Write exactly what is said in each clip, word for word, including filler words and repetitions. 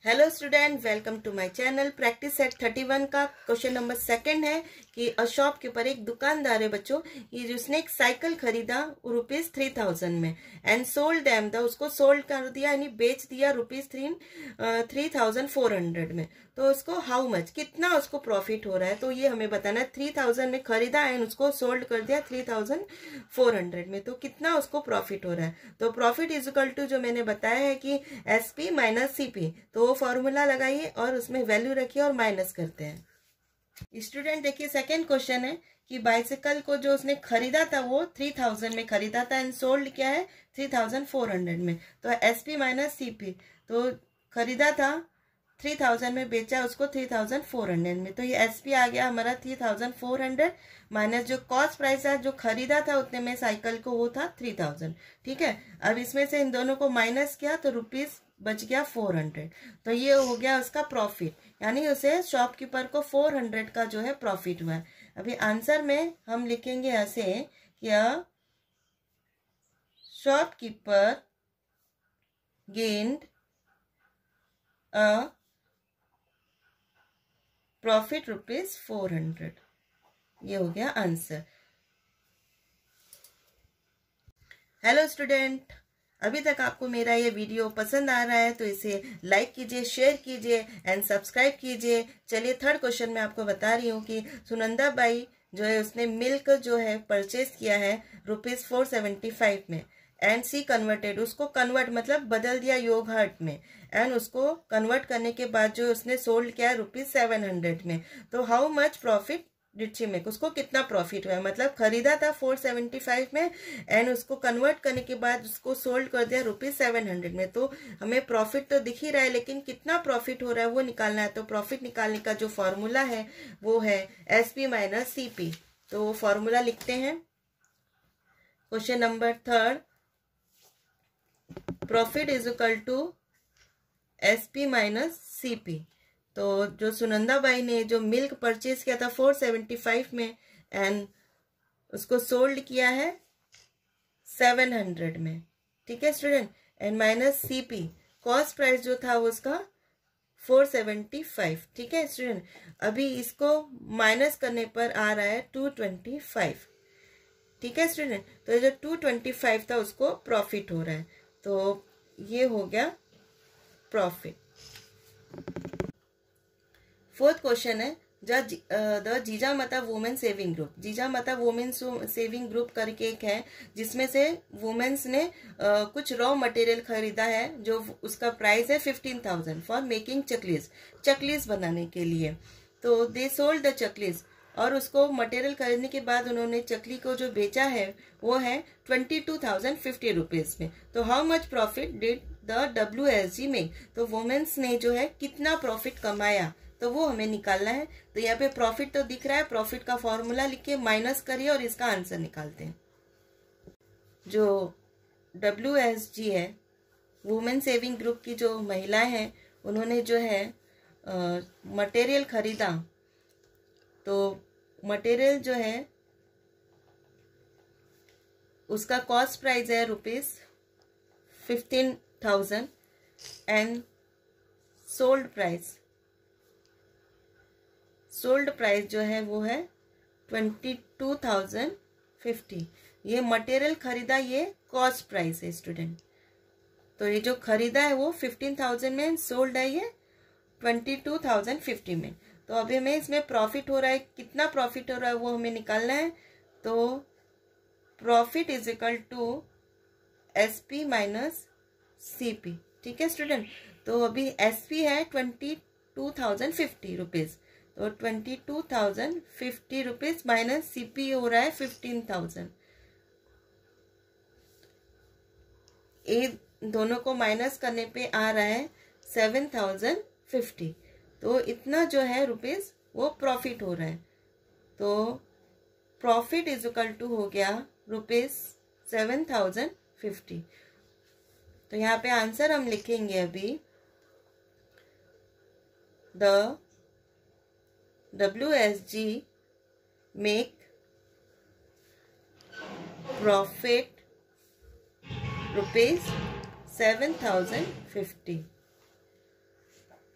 Hello student, welcome to my channel. Practice set thirty one का question number second है कि अ shop के ऊपर एक दुकानदार है बच्चों, ये जिसने एक साइकिल खरीदा रुपीज थ्री थाउजेंड में एंड सोल्ड देम द, उसको सोल्ड कर दिया यानी बेच दिया rupees three three thousand four hundred में। तो उसको हाउ मच, कितना उसको प्रॉफिट हो रहा है, तो ये हमें बताना है। थ्री थाउजेंड में खरीदा एंड उसको सोल्ड कर दिया थ्री थाउजेंड फोर हंड्रेड में, तो कितना उसको प्रॉफिट हो रहा है। तो प्रॉफिट इज इक्वल टू, जो मैंने बताया है कि S P minus C P, तो वो फॉर्मूला लगाइए और उसमें वैल्यू रखिए और माइनस करते हैं। स्टूडेंट देखिए, सेकेंड क्वेश्चन है कि बाइसिकल को जो उसने खरीदा था वो थ्री थाउजेंड में खरीदा था एंड सोल्ड क्या है थ्री थाउजेंड फोर हंड्रेड में। तो S P minus C P, तो खरीदा था थ्री थाउजेंड में, बेचा उसको थ्री थाउजेंड फोर हंड्रेड में। तो ये एस पी आ गया हमारा three thousand four hundred minus जो कॉस्ट प्राइस है, जो खरीदा था उतने में साइकिल को, वो था थ्री थाउजेंड। ठीक है, अब इसमें से इन दोनों को माइनस किया तो रुपीज बच गया फोर हंड्रेड। तो ये हो गया उसका प्रॉफिट, यानी उसे शॉपकीपर को फोर हंड्रेड का जो है प्रॉफिट हुआ है। अभी आंसर में हम लिखेंगे ऐसे कि shopkeeper gained a profit rupees four hundred. ये हो गया आंसर। हेलो स्टूडेंट, अभी तक आपको मेरा ये वीडियो पसंद आ रहा है तो इसे लाइक कीजिए, शेयर कीजिए एंड सब्सक्राइब कीजिए। चलिए थर्ड क्वेश्चन में आपको बता रही हूँ कि सुनंदा बाई जो है उसने मिल्क जो है परचेज किया है रुपीज फोर सेवेंटी फाइव में एंड सी कन्वर्टेड, उसको कन्वर्ट मतलब बदल दिया योगर्ट में एंड उसको कन्वर्ट करने के बाद जो उसने सोल्ड किया है रुपीज सेवन हंड्रेड में। तो how much profit did she make, उसको कितना प्रॉफिट हुआ है। मतलब खरीदा था फोर सेवेंटी फाइव में एंड उसको कन्वर्ट करने के बाद उसको सोल्ड कर दिया रुपीज सेवन हंड्रेड में। तो हमें प्रॉफिट तो दिख ही रहा है, लेकिन कितना प्रॉफिट हो रहा है वो निकालना है। तो प्रॉफिट निकालने का जो फॉर्मूला है वो है S P minus C P. तो वो फॉर्मूला लिखते हैं। Question number third, profit is equal to S P minus C P. तो जो सुनंदा बाई ने जो मिल्क परचेज किया था फोर सेवेंटी फाइव में एंड उसको सोल्ड किया है सेवन हंड्रेड में। ठीक है student, and minus C P, cost price जो था वो उसका फोर सेवेंटी फाइव। ठीक है स्टूडेंट, अभी इसको माइनस करने पर आ रहा है टू ट्वेंटी फाइव। ठीक है स्टूडेंट, तो जो टू ट्वेंटी फाइव था उसको प्रॉफिट हो रहा है। तो ये हो गया प्रॉफिट। फोर्थ क्वेश्चन है the Jija Mata women saving group. जीजा माता वुमेन सेविंग ग्रुप करके एक है जिसमें से वुमेन्स ने uh, कुछ रॉ मटेरियल खरीदा है जो उसका प्राइस है fifteen thousand for making chaklis, chaklis बनाने के लिए। तो दे सोल्ड द चकलीस, और उसको मटेरियल खरीदने के बाद उन्होंने चकली को जो बेचा है वो है twenty two thousand fifty rupees में। तो how much profit did the W S G make, तो वुमेन्स ने जो है कितना प्रॉफिट कमाया, तो वो हमें निकालना है। तो यहाँ पे प्रॉफिट तो दिख रहा है, प्रॉफिट का फॉर्मूला लिखिए, माइनस करिए और इसका आंसर निकालते हैं। जो डब्ल्यू एस जी है, वुमेन सेविंग ग्रुप की जो महिलाएं हैं, उन्होंने जो है मटेरियल खरीदा। तो मटेरियल जो है उसका कॉस्ट प्राइस है rupees fifteen thousand and sold price, sold price जो है वो है ट्वेंटी टू थाउजेंड फिफ्टी। ये मटेरियल खरीदा, ये कॉस्ट प्राइस है स्टूडेंट। तो ये जो खरीदा है वो फिफ्टीन थाउजेंड में, सोल्ड है ये ट्वेंटी टू थाउजेंड फिफ्टी में। तो अभी हमें इसमें प्रॉफिट हो रहा है, कितना प्रॉफिट हो रहा है वो हमें निकालना है। तो profit is equal to S P minus C P. ठीक है स्टूडेंट, तो अभी एस पी है twenty two thousand fifty rupees, तो twenty two thousand fifty rupees minus C P हो रहा है फिफ्टीन थाउजेंड। ये दोनों को माइनस करने पे आ रहा है सेवन थाउजेंड फिफ्टी। तो इतना जो है रुपीज वो प्रॉफिट हो रहा है। तो प्रॉफिट इज इक्वल टू हो गया रुपीज सेवन थाउजेंड फिफ्टी। तो यहाँ पे आंसर हम लिखेंगे अभी, the W S G make profit rupees seven thousand fifty.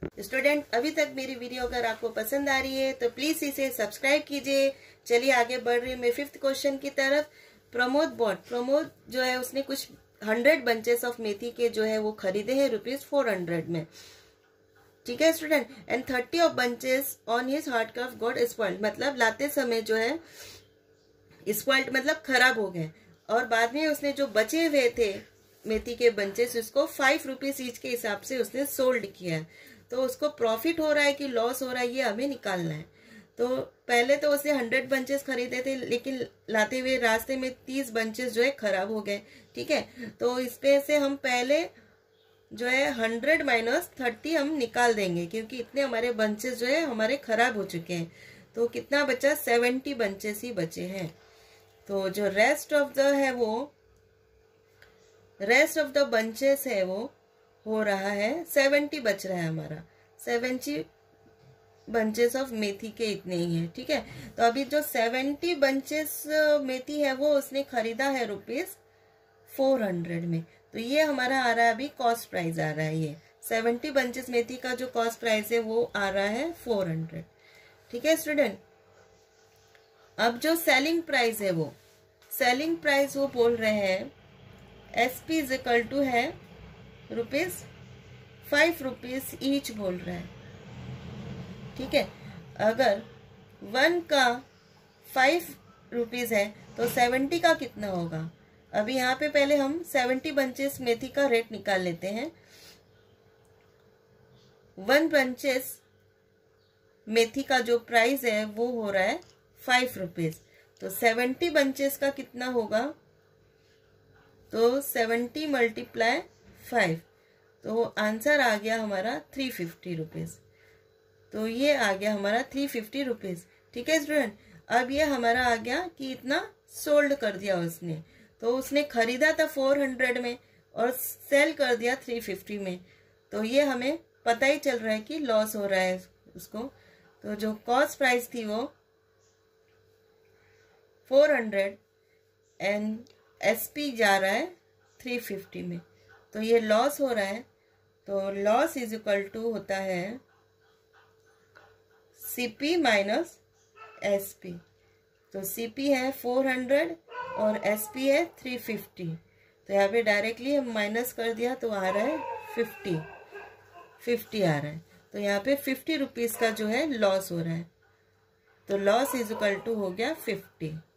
Student, अभी तक मेरी वीडियो अगर आपको पसंद आ रही है तो प्लीज इसे सब्सक्राइब कीजिए। चलिए आगे बढ़ रही हूँ मैं फिफ्थ क्वेश्चन की तरफ। प्रमोद बॉट, प्रमोद जो है उसने कुछ हंड्रेड बंचेस ऑफ मेथी के जो है वो खरीदे हैं रुपीज फोर हंड्रेड में। ठीक है student, and thirty of bunches on his hard craft got spoiled, मतलब लाते समय जो है स्पॉइल्ड मतलब खराब हो गए, और बाद में उसने जो बचे हुए थे मेथी के बंचेस उसको फाइव रुपीज ईच के हिसाब से उसने सोल्ड किया है। तो उसको प्रॉफिट हो रहा है कि लॉस हो रहा है ये हमें निकालना है। तो पहले तो उसने हंड्रेड बंचेस खरीदे थे, लेकिन लाते हुए रास्ते में तीस बंचेस जो है खराब हो गए। ठीक है, तो इस पे से हम पहले जो है हंड्रेड माइनस थर्टी हम निकाल देंगे, क्योंकि इतने हमारे बंचेस जो है हमारे खराब हो चुके हैं। तो कितना बचा, सेवेंटी बंचेस ही बचे हैं। तो जो रेस्ट ऑफ द है वो रेस्ट ऑफ द बंचेस है वो हो रहा है सेवेंटी बच रहा है हमारा, सेवेंटी बंचेस ऑफ मेथी के इतने ही है। ठीक है, तो अभी जो सेवेंटी बंचेस मेथी है वो उसने खरीदा है रुपीज फोर हंड्रेड में। तो ये हमारा आ रहा है अभी कॉस्ट प्राइस आ रहा है, ये सेवेंटी बंचेस मेथी का जो कॉस्ट प्राइस है वो आ रहा है फोर हंड्रेड। ठीक है स्टूडेंट, अब जो सेलिंग प्राइस है वो सेलिंग प्राइस वो बोल रहे हैं S P is equal to है रुपीज फाइव रुपीज ईच बोल रहा है। ठीक है, अगर वन का फाइव रुपीज है तो सेवेंटी का कितना होगा। अभी यहाँ पे पहले हम सेवेंटी बंचेस मेथी का रेट निकाल लेते हैं। वन बंचेस मेथी का जो प्राइस है वो हो रहा है फाइव रुपीज, तो सेवेंटी बंचेस का कितना होगा, तो सेवेंटी मल्टीप्लाई फाइव, तो आंसर आ गया हमारा थ्री फिफ्टी रुपीज। तो ये आ गया हमारा थ्री फिफ्टी रुपीज। ठीक है स्टूडेंट, अब ये हमारा आ गया कि इतना सोल्ड कर दिया उसने। तो उसने खरीदा था फोर हंड्रेड में और सेल कर दिया थ्री फिफ्टी में। तो ये हमें पता ही चल रहा है कि लॉस हो रहा है उसको। तो जो कॉस्ट प्राइस थी वो फोर हंड्रेड एंड एसपी जा रहा है थ्री फिफ्टी में, तो ये लॉस हो रहा है। तो लॉस इज इक्वल टू होता है सीपी माइनस एसपी। तो सीपी है फोर हंड्रेड और एसपी है थ्री फिफ्टी। तो यहाँ पे डायरेक्टली हम माइनस कर दिया तो आ रहा है फिफ्टी फिफ्टी आ रहा है। तो यहाँ पे फिफ्टी रुपीज का जो है लॉस हो रहा है। तो लॉस इज इक्वल टू हो गया फिफ्टी।